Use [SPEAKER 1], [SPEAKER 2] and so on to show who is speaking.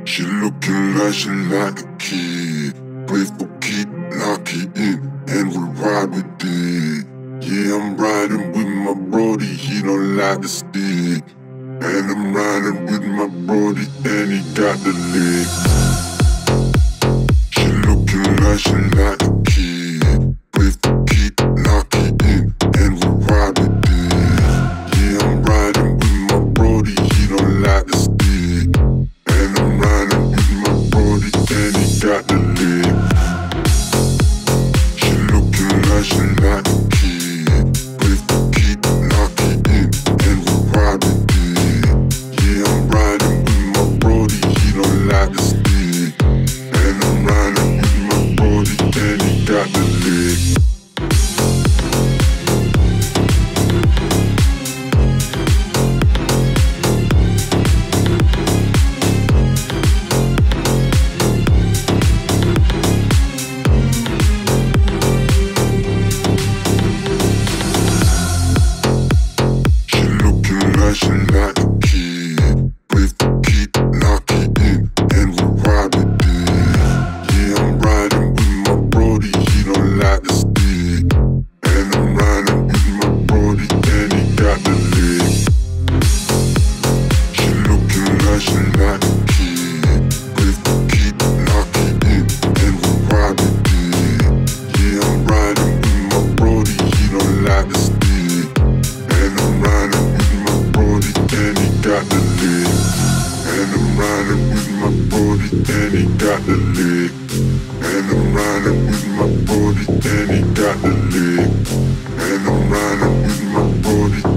[SPEAKER 1] She looking like she like a kid. Playful kid, lock it in, and we'll ride with it. Yeah, I'm riding with my brody, he don't like the stick. And I'm riding with my brody, and he got the lick. She looking like she like a kid. Playful kid, lock it in, and we'll ride with it. Yeah, I'm riding with my brody, he don't like the stick. And I'm riding with my brody, and he got the lick. She looking like she like a kid. Playful kid, lock it in, and we'll ride with it. Yeah, I'm riding with my brody, he don't like the stick. And I'm riding with my brody, and he got the lick. She like a kid, playful kid, lock it in, and we'll ride with it. Yeah, I'm riding with my brody, he don't like the stick. And I'm riding with my brody, and he got the lick. She looking like she like a kid, playful kid, lock it in, and we'll ride with it. Yeah, I'm riding with my brody, he don't like the stick. And I'm riding with my brody, and he got the lick. And I'm riding with my brody, and he got the lick. And I'm riding with my brody, and he got the lick. And I'm riding with my brody.